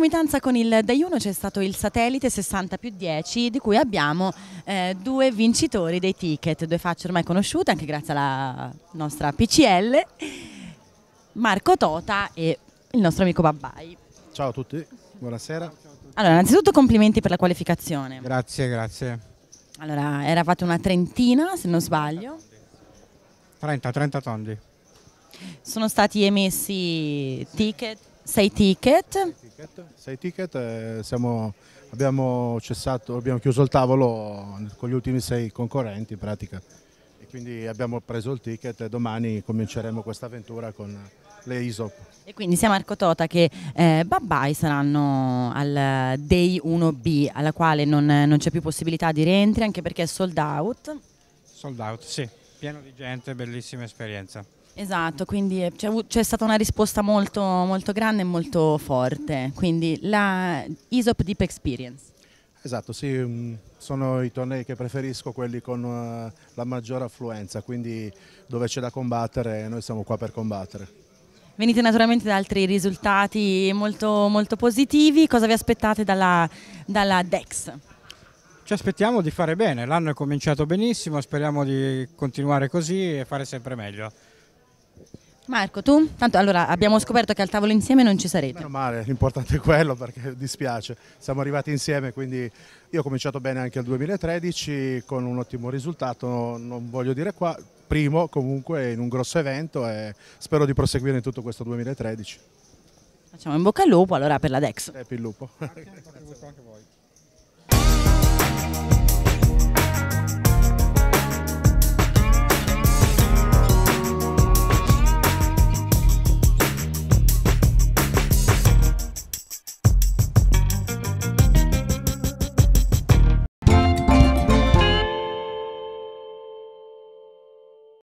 concomitanza con il Day 1 c'è stato il satellite 60+10 di cui abbiamo due vincitori dei ticket, due facce ormai conosciute anche grazie alla nostra PCL, Marco Tota e il nostro amico Babbai. Ciao a tutti, buonasera. Allora, innanzitutto complimenti per la qualificazione. Grazie, grazie. Allora, eravate una trentina, se non sbaglio. 30 tondi. Sono stati emessi ticket, 6 ticket. 6 ticket, abbiamo chiuso il tavolo con gli ultimi 6 concorrenti in pratica e quindi abbiamo preso il ticket e domani cominceremo questa avventura con le ISOP. E quindi sia Marco Tota che Babbai saranno al Day 1B, alla quale non c'è più possibilità di rientri anche perché è sold out. Sold out, sì. Pieno di gente, bellissima esperienza. Esatto, quindi c'è stata una risposta molto, molto grande e molto forte, quindi la ISOP Deep Experience. Esatto, sì, sono i tornei che preferisco, quelli con la maggiore affluenza, quindi dove c'è da combattere, noi siamo qua per combattere. Venite naturalmente da altri risultati molto, molto positivi, cosa vi aspettate dalla DEX? Ci aspettiamo di fare bene, l'anno è cominciato benissimo, speriamo di continuare così e fare sempre meglio. Marco, tu? Tanto allora abbiamo scoperto che al tavolo insieme non ci sarete. Meno male, l'importante è quello perché dispiace, siamo arrivati insieme, quindi io ho cominciato bene anche il 2013 con un ottimo risultato, non voglio dire qua, primo comunque in un grosso evento e spero di proseguire in tutto questo 2013. Facciamo in bocca al lupo allora per la DEX. Pepi il lupo. Anche il lupo.